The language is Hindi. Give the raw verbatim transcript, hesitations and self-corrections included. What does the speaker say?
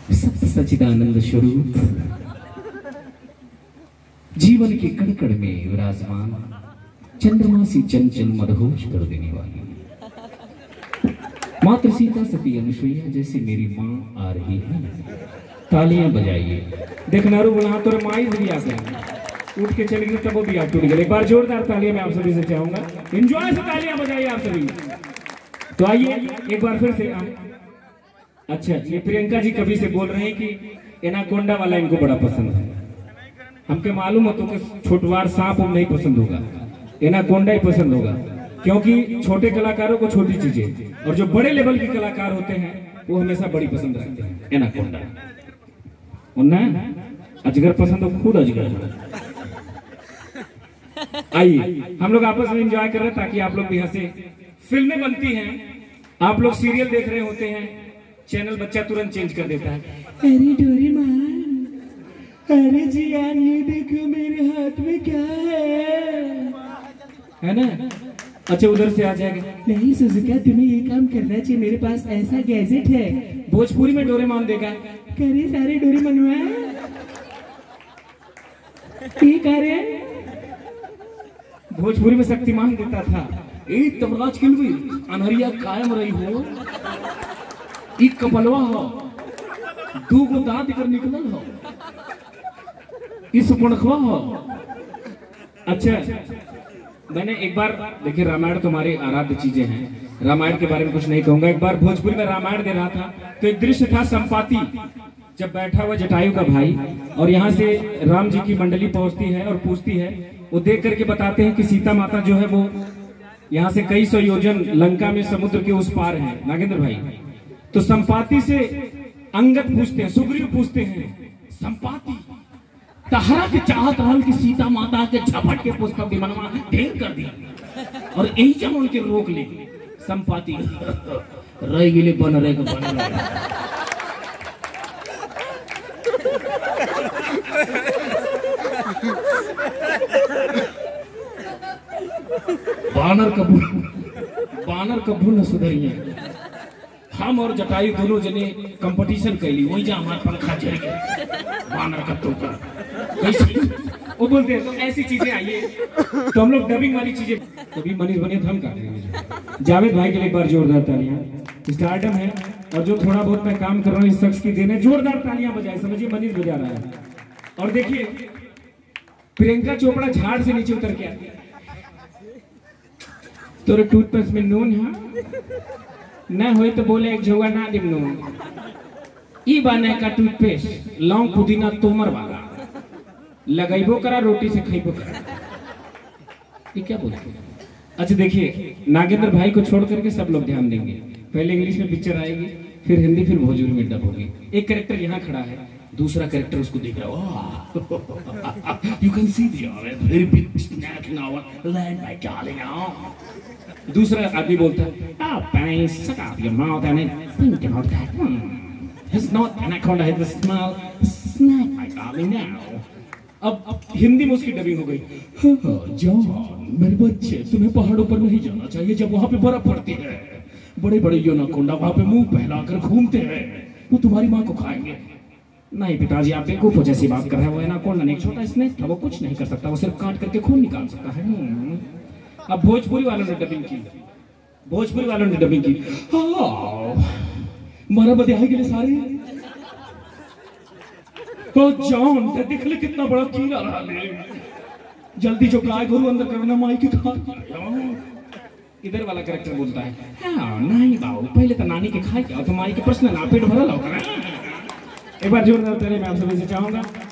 सत्य सच्चिदानंद स्वरूप जीवन के कण-कण में विराजमान चंद्रमा सी चंचल मदहोश कर देने वाली मात्र सीता सती अनुसुईया जैसे मेरी माँ आ रही है। तालियां बजाइए। देखना रू बोला तो माई भी आ गए, उठ के चली गई तब वो भी आप टूट गए। एक बार जोरदार तालियां मैं आप सभी से चाहूंगा, एंजॉय से तालियां बजाइए आप सभी। तो आइए एक बार फिर से हम अच्छा ये प्रियंका जी कभी से बोल रहे हैं कि एनाकोंडा वाला इनको बड़ा पसंद है। हमके मालूम हो तो कि छोटवार सांप नहीं पसंद होगा, एनाकोंडा ही पसंद होगा, क्योंकि छोटे कलाकारों को छोटी चीजें और जो बड़े लेवल के कलाकार होते हैं वो हमेशा बड़ी पसंद रखते हैं। एनाकोंडा उन्ना अजगर पसंद हो, खुद अजगर। आइए हम लोग आपस में एंजॉय कर रहे हैं ताकि आप लोग भी हंसे। फिल्में बनती हैं, आप लोग सीरियल देख रहे होते हैं, चैनल बच्चा तुरंत चेंज कर देता है। अरे डोरेमोन, अरे जी यार ये देखो मेरे हाथ में क्या है, है ना? अच्छा उधर से आ जाएगा, नहीं सुजुका तुम्हें ये काम करना चाहिए, मेरे पास ऐसा गैजेट है। भोजपुरी में डोरेमोन देखा, करे सारे डोरेमोन ठीक आ रहे। भोजपुरी में शक्तिमान देता था, एक तबराज किलवी अनहरिया कायम रही हो, एक कपलवा हो, दो गो दांत कर निकलल हो, इस पुणखवा हो। अच्छा मैंने एक बार देखिए, रामायण तुम्हारी आराध्य चीजें हैं, रामायण के बारे में कुछ नहीं कहूंगा। एक बार भोजपुरी में रामायण दे रहा था तो एक दृश्य था, संपाति जब बैठा हुआ जटायु का भाई और यहाँ से राम जी की मंडली पहुंचती है और पूछती है, वो देख करके बताते हैं कि सीता माता जो है वो यहाँ से कई सौ योजन लंका में समुद्र के उस पार है नागेंद्र भाई। तो संपाति से अंगद पूछते हैं, सुग्रीव पूछते हैं, संपाति तहरा के चाहत रहल कि सीता माता के झपट के पुस्तक विमानवा ढेर कर दी और यही जब उनके रोक ले। संपाति रह गिले बन रहे बन रहे बानर कबूल बानर कबूल न सुधरिए। हम और जटायु दोनों जने कंपटीशन कैली, वही जा हमारा पंखा झड़ गया, बानर का टोका कैसे वो बोलते हैं। तो ऐसी चीजें आइए तो हम लोग डबिंग वाली चीजें कभी मनीष बने तो हम काटेंगे। जावेद भाई के लिए एक बार जोरदार तालियां, स्टार्टअप है और जो थोड़ा बहुत मैं काम कर रहा हूँ इस शख्स की देने, जोरदार तालियां बजाए, समझिए मनीष बजा रहा है। और देखिए प्रियंका चोपड़ा झाड़ से नीचे उतर के आती है, तोरे टूथपेस्ट में नून है न हो तो बोले एक झोगा ना दिम नून, ई बने का टूथपेस्ट लौंग पुदीना तोमर वाला लगाइबो करा, रोटी से खाइबो करा। ये क्या बोलते हैं? अच्छा देखिए नागेंद्र भाई को छोड़ करके सब लोग ध्यान देंगे, पहले इंग्लिश में पिक्चर आएगी, फिर हिंदी, फिर भोजपुरी में डब होगी। एक कैरेक्टर यहाँ खड़ा है, दूसरा कैरेक्टर उसको देख रहा है, you can see very big snake in our land my darling. दूसरा आदमी बोलता है, ah bang, shut up your mouth and think about that. It's not anaconda, it's a small snack my darling now. अब हिंदी में उसकी डबिंग हो गई, जॉन मेरे बच्चे तुम्हें पहाड़ों पर नहीं जाना चाहिए, जब वहाँ पे बर्फ पड़ती है, बड़े बड़े एनाकोंडा वहाँ पे मुंह फैलाकर घूमते हैं, वो तुम्हारी माँ को खाएंगे। नहीं पिताजी आप बेवकूफ जैसी बात कर रहे हैं, वो एनाकोंडा नहीं, छोटा स्नेक था, वो कुछ नहीं कर सकता, वो सिर्फ काट करके खून निकाल सकता है। अब भोजपुरी वालों ने डबिंग की, भोजपुरी वालों ने डबिंग की, मारा बधाई के लिए सारे तो जॉन देख ले कितना बड़ा कीड़ा रहा ले, जल्दी जो गाय गोरू अंदर करना माई की खा। इधर वाला कैरेक्टर बोलता है, हाँ नहीं बाबू पहले तो नानी के खाए क्या तो माई के प्रश्न ना पेट भरल होगा। एक बार जोरदार ताली मैं आप सभी से चाहूंगा।